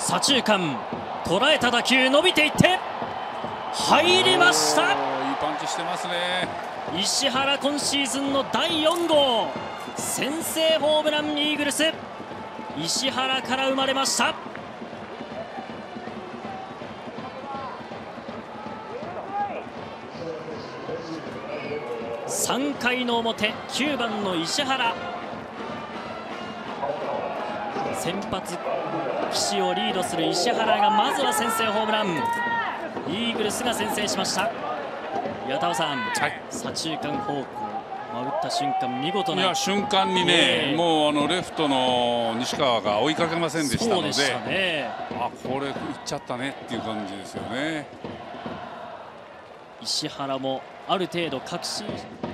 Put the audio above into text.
左中間捉えた打球伸びていって入りました。 いいパンチしてますね。 石原今シーズンの第4号先制ホームラン、イーグルス石原から生まれました。3回の表、9番の石原、先発岸をリードする石原がまずは先制ホームラン、イーグルスが先制しました。矢田さん、左中間方向、打った瞬間見事な、 いや瞬間にね、もうレフトの西川が追いかけませんでしたので、あ、これいっちゃったねっていう感じですよね。 石原もある程度確信